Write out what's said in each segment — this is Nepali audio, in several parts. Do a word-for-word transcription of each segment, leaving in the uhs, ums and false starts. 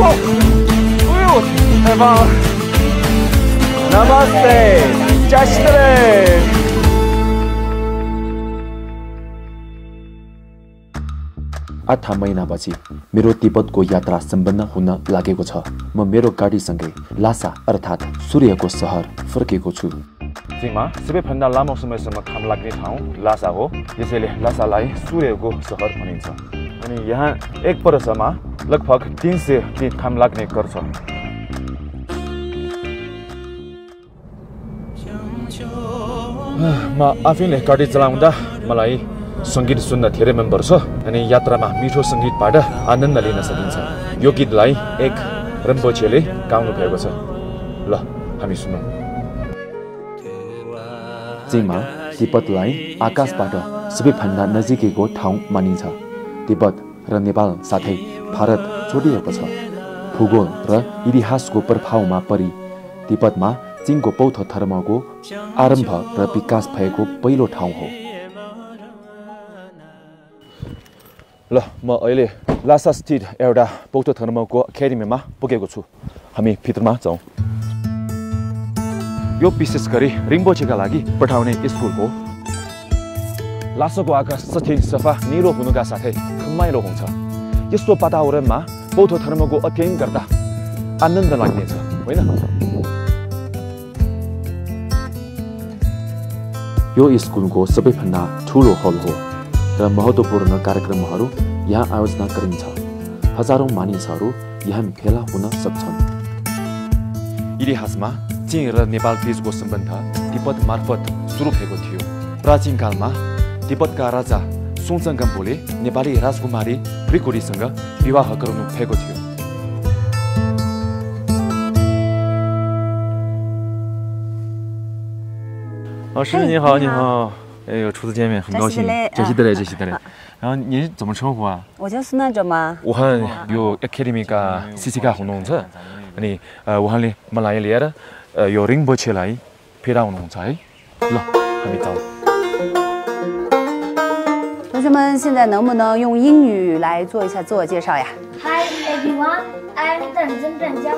太棒了 ！Namaste， 加西德勒。 आठ महिनापछि मेरो तिब्बतको यात्रा सम्पन्न हुन लागेको छ। म मेरो गाडीसँगै लासा अर्थात् सूर्यको सहर फर्केको छु। जिमा सबैभन्दा लामो समयसम्म काम लाग्ने ठाउँ लासा हो। यसैले लासालाई सूर्यको सहर भनिन्छ। अनि यहाँ एक वर्षमा लगभग तीन सय दिन काम लाग्ने गर्छ। म आफैले गाडी चलाउँदा मलाई सङ्गीत सुन्न धेरै मन पर्छ अनि यात्रामा मिठो सङ्गीतबाट आनन्द लिन सकिन्छ। यो गीतलाई एक रिम्पोछेले गाउनु भएको छ। ल हामी सुनौँ। जिमा तिब्बतलाई आकाशबाट सबैभन्दा नजिकैको ठाउँ मानिन्छ। तिब्बत र नेपाल साथै भारत जोडिएको छ। भूगोल र इतिहासको प्रभावमा परि तिब्बतमा चिनको बौद्ध धर्मको आरम्भ र विकास भएको पहिलो ठाउँ हो। ल म अहिले लासा स्थित एउटा बौद्ध धर्मको एकाडेमीमा पुगेको छु। हामी भित्रमा जाउँ। यो विशेष गरी रिम्पोछेका लागि पठाउने स्कुल हो। लासाको आकाश सधैँ सफा निलो हुनुका साथै रमाइलो हुन्छ। यस्तो वातावरणमा बौद्ध धर्मको अध्ययन गर्दा आनन्द लाग्नेछ, होइन? यो स्कुलको सबैभन्दा ठुलो हल हो र महत्त्वपूर्ण कार्यक्रमहरू यहाँ आयोजना गरिन्छ। हजारौँ मानिसहरू यहाँ भेला हुन सक्छन्। इतिहासमा चीन र नेपाल बीचको सम्बन्ध तिब्बत मार्फत सुरु भएको थियो। प्राचीन कालमा तिब्बतका राजा सोङचाङगाम्पोले नेपाली राजकुमारी रिकोरीसँग विवाह गर्नु भएको थियो। 老师你好，你好，哎呦，初次见面，很高兴。这西德勒，这西德勒。然后您怎么称呼啊？ 我叫苏娜哲嘛。 우한 요 에카데미가 시시가 혼동자 아니 우한리 말라이리아라 요 링보체라이 페라운동자이 러 하미타 同学们，现在能不能用英语来做一下自我介绍呀 ？Hi everyone, I'm 邓曾郑江。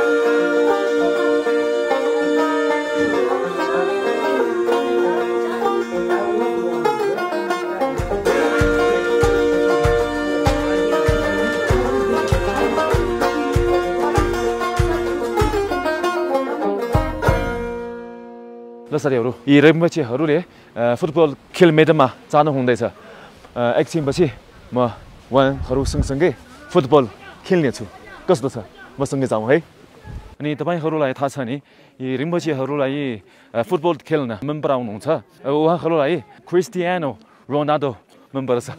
लसरीहरू यी रिम्पोछेहरूले फुटबल खेल मैदानमा जानु हुँदैछ। एकछिनपछि म उहाँहरू सँगसँगै फुटबल खेल्नेछु। कस्तो छ? म सँगै जाउँ है। अनि तपाईहरूलाई थाहा छ नि यी रिम्पोछेहरूलाई फुटबल खेल्न मन पराउनुहुन्छ। उहाँहरूलाई क्रिस्टियानो रोनाल्डो मन पर्छ।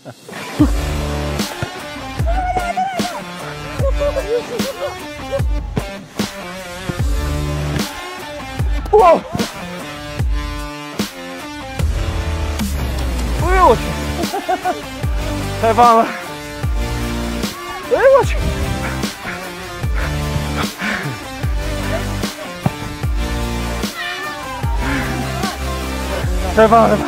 와! 哎呦我去！太棒了！哎呦我去！太棒了！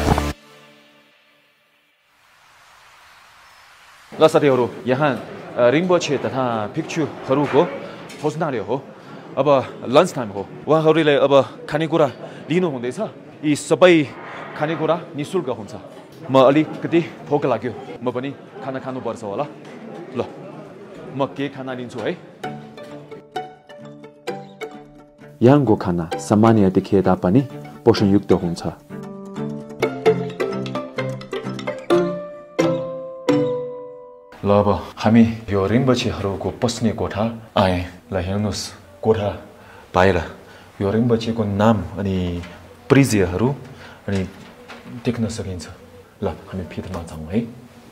लसरीहरू यहाँ रिम्पोछे तथा भिक्षुहरूको भोजनालय हो। अब लन्च टाइम हो। उहाँहरूले अब खानेकुरा लिनु हुँदैछ। यी सबै खानेकुरा निःशुल्क हुन्छ। म अलिकति भोक लाग्यो। म पनि खाना खानुपर्छ होला। ल म के खाना लिन्छु है। यहाँको खाना सामान्य देखिए तापनि पोषणयुक्त हुन्छ। ल अब हामी यो रिम्पोछेहरूको बस्ने कोठा आए। ल हेर्नुहोस् कोठा बाहिर यो रिम्पोछेको नाम अनि परिचयहरू अनि देख्न सकिन्छ। ल हामी भित्रमा जाउँ है।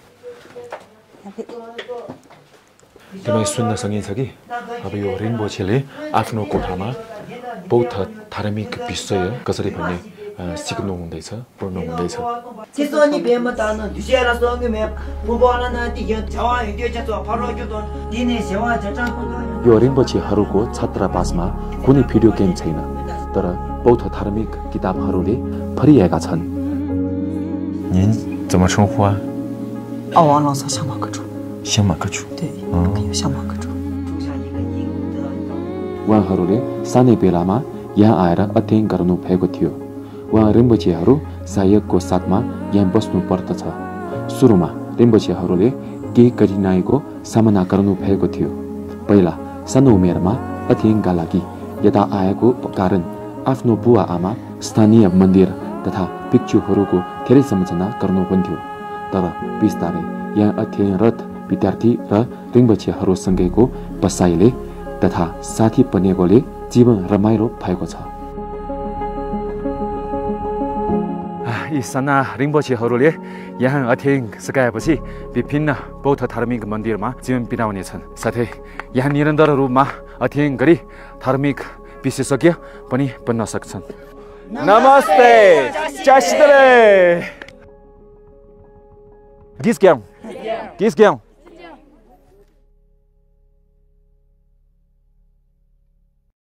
तिमीलाई सुन्न सकिन्छ कि अब यो रिम्पोछेले आफ्नो कोठामा बौद्ध धार्मिक विषय कसरी भन्ने सिक्नु हुँदैछ, पढ्नु हुँदैछ। यो रिम्पोछेहरूको छात्रावासमा कुनै भिडियो गेम छैन, तर बौद्ध धार्मिक किताबहरूले भरिएका छन्। 您怎么称呼啊？ 奥王老萨香马克主。 香马克主。 对，有香马克主。 उहाँहरूले सानै बेलामा यहाँ आएर अध्ययन गर्नु भएको थियो। उहाँ रिम्पोछेहरू सहायकको साथमा यहाँ बस्नु पर्दछ। सुरुमा रिम्पोछेहरूले केही कठिनाइको सामना गर्नु भएको थियो। पहिला सानो उमेरमा अध्ययनका लागि यता आएको कारण आफ्नो बुवा आमा, स्थानीय मन्दिर तथा भिक्षुहरूको धेरै सम्झना गर्नुहुन्थ्यो। तर बिस्तारै यहाँ अध्ययनरत विद्यार्थी र रिम्पोछेहरूसँगैको बसाइले तथा साथी बनेकोले जीवन रमाइलो भएको छ। यी साना रिम्पोछेहरूले यहाँ अध्ययन सकाएपछि विभिन्न बौद्ध धार्मिक मन्दिरमा जीवन बिताउनेछन्। साथै यहाँ निरन्तर रूपमा अध्ययन गरी धार्मिक विशेषज्ञ पनि बन्न सक्छन्। नमस्ते चासिदरे गिस ग्याउ गिस ग्याउ